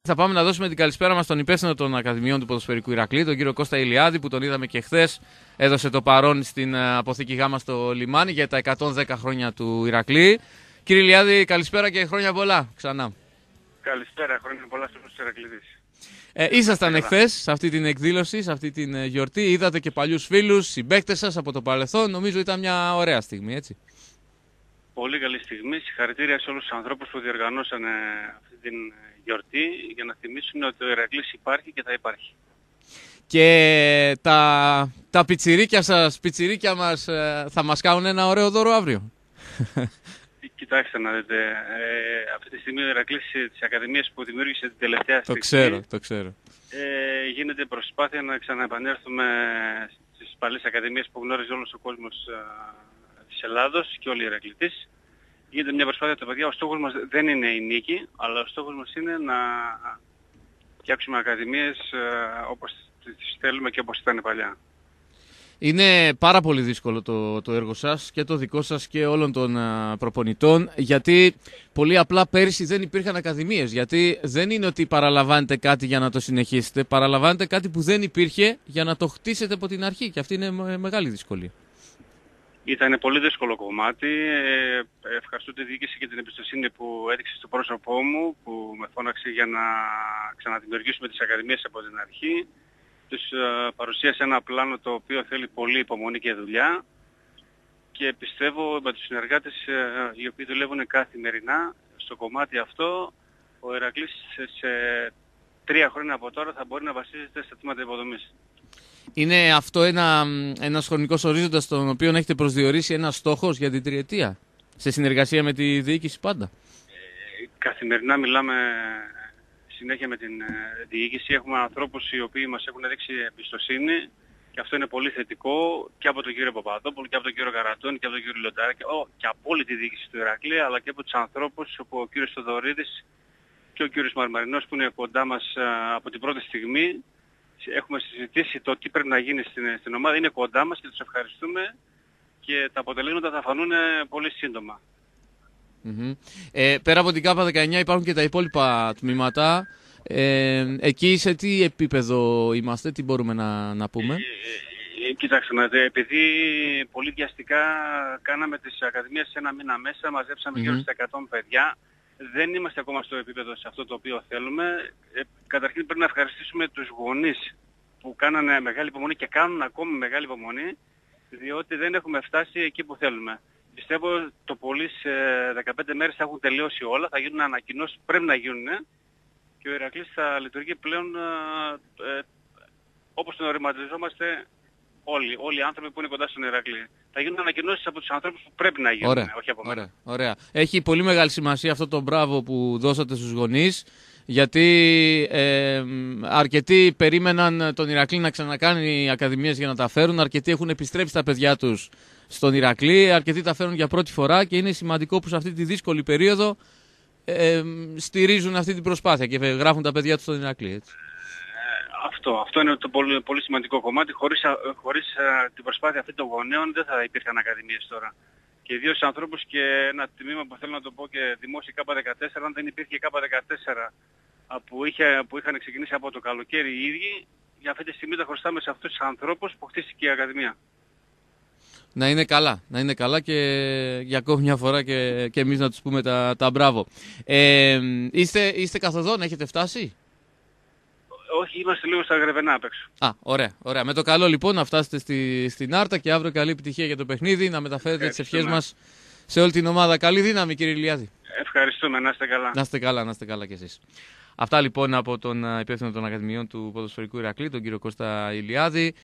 Θα πάμε να δώσουμε την καλησπέρα μας στον υπεύθυνο των Ακαδημιών του Ποδοσφαιρικού Ηρακλή, τον κύριο Κώστα Ηλιάδη, που τον είδαμε και χθες. Έδωσε το παρόν στην αποθήκη Γ στο λιμάνι για τα 110 χρόνια του Ηρακλή. Κύριε Ηλιάδη, καλησπέρα και χρόνια πολλά ξανά. Καλησπέρα, χρόνια πολλά στους Ηρακλήδες. Ήσασταν εχθές σε αυτή την εκδήλωση, σε αυτή την γιορτή. Είδατε και παλιούς φίλους, συμπαίκτες σας από το παρελθόν. Νομίζω ήταν μια ωραία στιγμή, έτσι. Πολύ καλή στιγμή. Συγχαρητήρια σε όλους τους ανθρώπους που διοργανώσαν αυτή την γιορτή για να θυμίσουν ότι ο Ηρακλής υπάρχει και θα υπάρχει. Και τα πιτσιρίκια σας, πιτσιρίκια μας, θα μας κάνουν ένα ωραίο δώρο αύριο. Κοιτάξτε να δείτε, αυτή τη στιγμή ο Ηρακλής της Ακαδημίας που δημιούργησε την τελευταία στιγμή. Το ξέρω. Γίνεται προσπάθεια να ξαναεπανέλθουμε στις παλιές ακαδημίες που γνώριζε όλος ο κόσμος της Ελλάδος και όλοι οι Ηρακλητές. Γίνεται μια προσπάθεια τα παιδιά. Ο στόχος μας δεν είναι η νίκη, αλλά ο στόχος μας είναι να φτιάξουμε ακαδημίες όπως τις θέλουμε και όπως ήταν παλιά. Είναι πάρα πολύ δύσκολο το έργο σας και το δικό σας και όλων των προπονητών, γιατί πολύ απλά πέρυσι δεν υπήρχαν ακαδημίες. Γιατί δεν είναι ότι παραλαμβάνετε κάτι για να το συνεχίσετε, παραλαμβάνετε κάτι που δεν υπήρχε για να το χτίσετε από την αρχή, και αυτή είναι μεγάλη δυσκολία. Ήταν πολύ δύσκολο κομμάτι. Ευχαριστώ τη διοίκηση και την εμπιστοσύνη που έδειξε στο πρόσωπό μου, που με φώναξε για να ξαναδημιουργήσουμε τις ακαδημίες από την αρχή. Τους παρουσίασε ένα πλάνο το οποίο θέλει πολύ υπομονή και δουλειά, και πιστεύω με τους συνεργάτες οι οποίοι δουλεύουν καθημερινά στο κομμάτι αυτό, ο Ηρακλής σε 3 χρόνια από τώρα θα μπορεί να βασίζεται στα τμήματα υποδομής. Είναι αυτό ένας χρονικός ορίζοντας στον οποίο έχετε προσδιορίσει ένας στόχος για την τριετία, σε συνεργασία με τη διοίκηση πάντα? Καθημερινά μιλάμε συνέχεια με την διοίκηση. Έχουμε ανθρώπους οι οποίοι μας έχουν δείξει εμπιστοσύνη, και αυτό είναι πολύ θετικό, και από τον κύριο Παπαδόπουλο και από τον κύριο Καρατώνη και από τον κύριο Λοντάρη και από όλη τη διοίκηση του Ηρακλή, αλλά και από τους ανθρώπους όπου ο κύριος Θοδωρίδης και ο κύριος Μαρμαρινός που είναι κοντά μας από την πρώτη στιγμή. Έχουμε συζητήσει το τι πρέπει να γίνει στην ομάδα, είναι κοντά μας και τους ευχαριστούμε, και τα αποτελέσματα θα φανούν πολύ σύντομα. Πέρα από την ΚΑΠΑ19 υπάρχουν και τα υπόλοιπα τμήματα. Εκεί σε τι επίπεδο είμαστε, τι μπορούμε να πούμε? Κοιτάξτε, επειδή πολύ βιαστικά κάναμε τις ακαδημίες σε ένα μήνα μέσα, μαζέψαμε γύρω στα 100 παιδιά. Δεν είμαστε ακόμα στο επίπεδο σε αυτό το οποίο θέλουμε. Καταρχήν πρέπει να ευχαριστήσουμε τους γονείς που κάνανε μεγάλη υπομονή και κάνουν ακόμη μεγάλη υπομονή, διότι δεν έχουμε φτάσει εκεί που θέλουμε. Πιστεύω το πολύ σε 15 μέρες θα έχουν τελειώσει όλα, θα γίνουν ανακοινώσεις που πρέπει να γίνουν, και ο Ηρακλής θα λειτουργεί πλέον όπως τον οραματιζόμαστε όλοι οι άνθρωποι που είναι κοντά στον Ηρακλή. Θα γίνουν ανακοινώσεις από τους ανθρώπους που πρέπει να γίνουν, όχι από μένα. Ωραία. Έχει πολύ μεγάλη σημασία αυτό το μπράβο που δώσατε στους γονείς, γιατί αρκετοί περίμεναν τον Ηρακλή να ξανακάνει ακαδημίες για να τα φέρουν, αρκετοί έχουν επιστρέψει τα παιδιά τους στον Ηρακλή, αρκετοί τα φέρουν για πρώτη φορά, και είναι σημαντικό που σε αυτή τη δύσκολη περίοδο στηρίζουν αυτή την προσπάθεια και γράφουν τα παιδιά τους στον Ηρακλή, έτσι. Αυτό είναι το πολύ, πολύ σημαντικό κομμάτι. Χωρίς την προσπάθεια αυτή των γονέων δεν θα υπήρχαν ακαδημίες τώρα. Και ιδίως στους ανθρώπους, και ένα τμήμα που θέλω να το πω και δημόσια ΚΑΠΑ14, αν δεν υπήρχε ΚΑΠΑ14 που είχαν ξεκινήσει από το καλοκαίρι οι ίδιοι, για αυτή τη στιγμή τα χρωστάμε σε αυτούς τους ανθρώπους που χτίστηκε η Ακαδημία. Να είναι καλά και για ακόμη μια φορά και εμείς να τους πούμε τα μπράβο. Είστε καθοδόν, έχετε φτάσει? Όχι, είμαστε λίγο στα Γρεβενά απ' έξω. Ωραία. Με το καλό λοιπόν να φτάσετε στην Άρτα, και αύριο καλή επιτυχία για το παιχνίδι, να μεταφέρετε τις ευχές μας σε όλη την ομάδα. Καλή δύναμη, κύριε Ηλιάδη. Ευχαριστούμε, να είστε καλά. Να είστε καλά κι εσείς. Αυτά λοιπόν από τον υπεύθυνο των Ακαδημιών του Ποδοσφαιρικού Ηρακλή, τον κύριο Κώστα Ηλιάδη.